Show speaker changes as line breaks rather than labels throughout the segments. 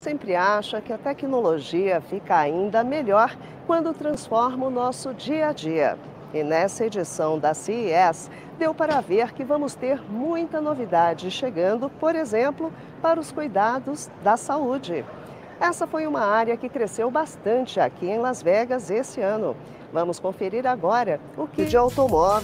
sempre acha que a tecnologia fica ainda melhor quando transforma o nosso dia a dia. E nessa edição da CES, deu para ver que vamos ter muita novidade chegando, por exemplo, para os cuidados da saúde. Essa foi uma área que cresceu bastante aqui em Las Vegas esse ano. Vamos conferir agora o que de automóveis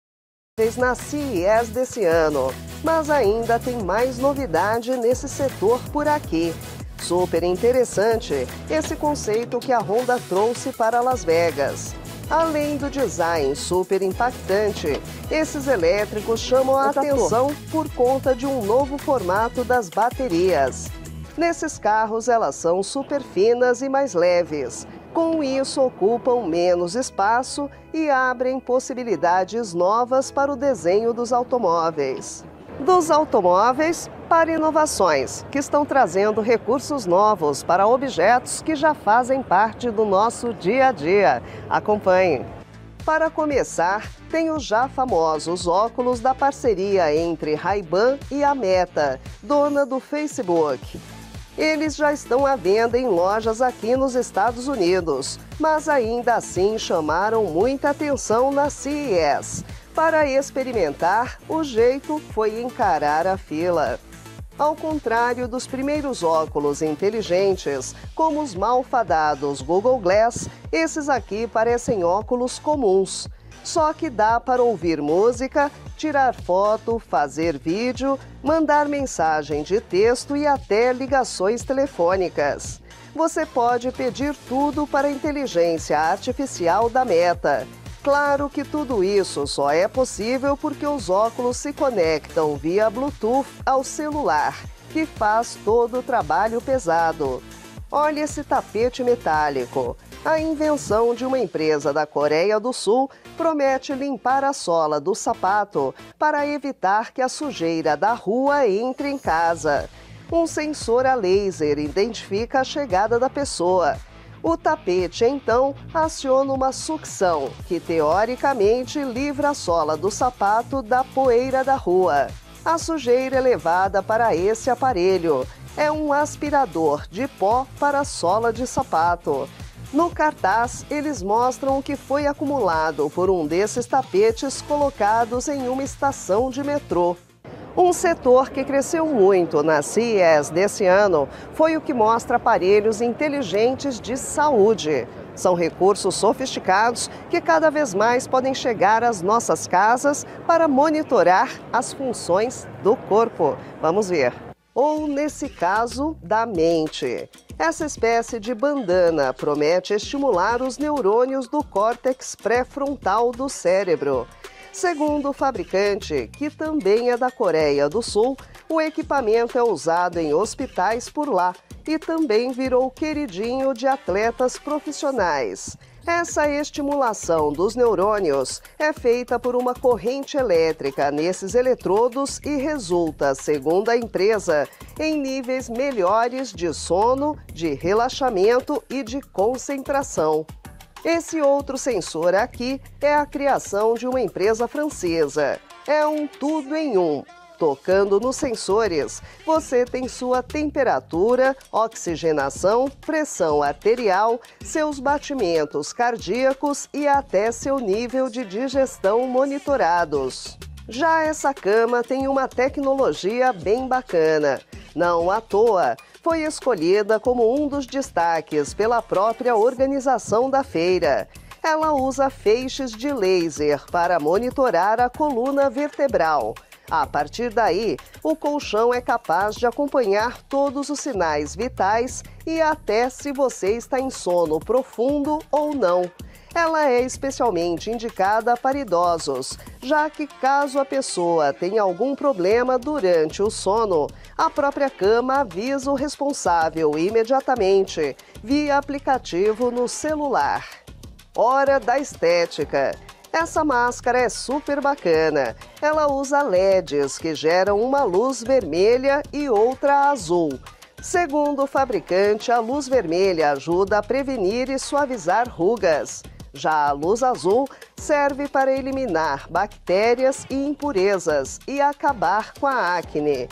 na CES desse ano. Mas ainda tem mais novidade nesse setor por aqui. Super interessante esse conceito que a Honda trouxe para Las Vegas. Além do design super impactante, esses elétricos chamam a atenção por conta de um novo formato das baterias. Nesses carros, elas são super finas e mais leves. Com isso, ocupam menos espaço e abrem possibilidades novas para o desenho dos automóveis. Dos automóveis para inovações, que estão trazendo recursos novos para objetos que já fazem parte do nosso dia a dia. Acompanhe. Para começar, tem os já famosos óculos da parceria entre Ray-Ban e a Meta, dona do Facebook. Eles já estão à venda em lojas aqui nos Estados Unidos, mas ainda assim chamaram muita atenção na CES. Para experimentar, o jeito foi encarar a fila. Ao contrário dos primeiros óculos inteligentes, como os malfadados Google Glass, esses aqui parecem óculos comuns. Só que dá para ouvir música, tirar foto, fazer vídeo, mandar mensagem de texto e até ligações telefônicas. Você pode pedir tudo para a inteligência artificial da Meta. Claro que tudo isso só é possível porque os óculos se conectam via Bluetooth ao celular, que faz todo o trabalho pesado. Olha esse tapete metálico. A invenção de uma empresa da Coreia do Sul promete limpar a sola do sapato para evitar que a sujeira da rua entre em casa. Um sensor a laser identifica a chegada da pessoa. O tapete, então, aciona uma sucção, que teoricamente livra a sola do sapato da poeira da rua. A sujeira é levada para esse aparelho. É um aspirador de pó para a sola de sapato. No cartaz, eles mostram o que foi acumulado por um desses tapetes colocados em uma estação de metrô. Um setor que cresceu muito na CES desse ano foi o que mostra aparelhos inteligentes de saúde. São recursos sofisticados que cada vez mais podem chegar às nossas casas para monitorar as funções do corpo. Vamos ver. Ou, nesse caso, da mente. Essa espécie de bandana promete estimular os neurônios do córtex pré-frontal do cérebro. Segundo o fabricante, que também é da Coreia do Sul, o equipamento é usado em hospitais por lá e também virou queridinho de atletas profissionais. Essa estimulação dos neurônios é feita por uma corrente elétrica nesses eletrodos e resulta, segundo a empresa, em níveis melhores de sono, de relaxamento e de concentração. Esse outro sensor aqui é a criação de uma empresa francesa. É um tudo em um. Tocando nos sensores, você tem sua temperatura, oxigenação, pressão arterial, seus batimentos cardíacos e até seu nível de digestão monitorados. Já essa cama tem uma tecnologia bem bacana. Não à toa, foi escolhida como um dos destaques pela própria organização da feira. Ela usa feixes de laser para monitorar a coluna vertebral. A partir daí, o colchão é capaz de acompanhar todos os sinais vitais e até se você está em sono profundo ou não. Ela é especialmente indicada para idosos, já que caso a pessoa tenha algum problema durante o sono, a própria cama avisa o responsável imediatamente, via aplicativo no celular. Hora da estética. Essa máscara é super bacana. Ela usa LEDs que geram uma luz vermelha e outra azul. Segundo o fabricante, a luz vermelha ajuda a prevenir e suavizar rugas. Já a luz azul serve para eliminar bactérias e impurezas e acabar com a acne.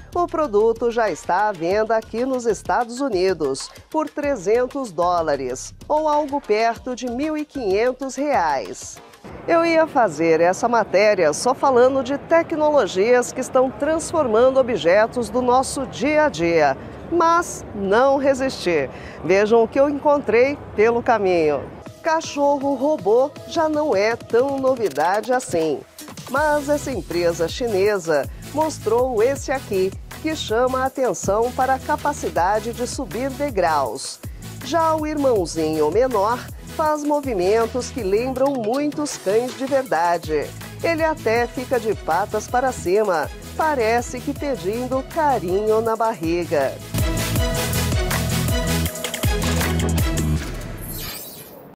O produto já está à venda aqui nos Estados Unidos por $300, ou algo perto de R$ 1.500. Eu ia fazer essa matéria só falando de tecnologias que estão transformando objetos do nosso dia a dia, mas não resisti. Vejam o que eu encontrei pelo caminho. Cachorro robô já não é tão novidade assim. Mas essa empresa chinesa mostrou esse aqui, que chama a atenção para a capacidade de subir degraus. Já o irmãozinho menor faz movimentos que lembram muitos cães de verdade. Ele até fica de patas para cima, parece que pedindo carinho na barriga.